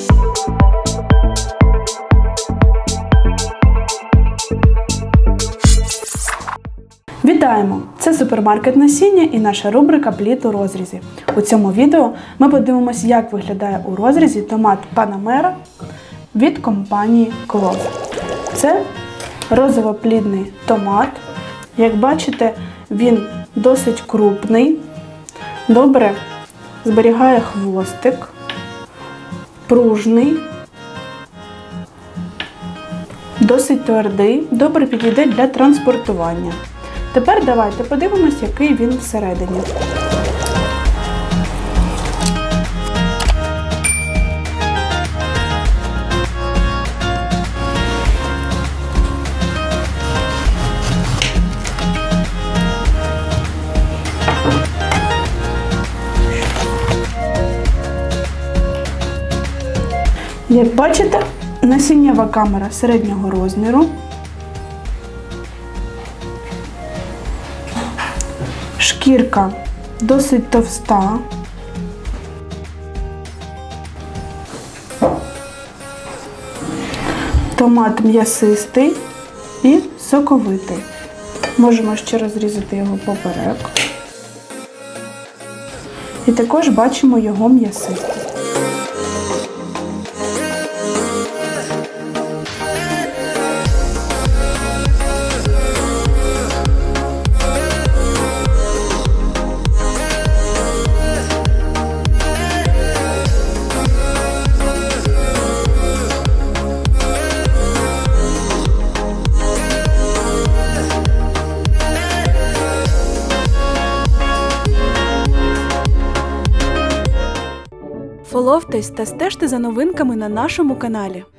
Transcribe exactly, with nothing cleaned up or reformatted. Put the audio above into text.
Вітаємо! Це супермаркет насіння і наша рубрика «Плід у розрізі». У цьому відео ми подивимося, як виглядає у розрізі томат Панамера від компанії Close. Це розовоплідний томат. Як бачите, він досить крупний, добре зберігає хвостик, пружний, досить твердий, добре підійде для транспортування. Тепер давайте подивимось, який він всередині. Як бачите, насіннєва камера середнього розміру. Шкірка досить товста. Томат м'ясистий і соковитий. Можемо ще розрізати його поперек. І також бачимо його м'ясистість. Фоловтесь та стежте за новинками на нашому каналі.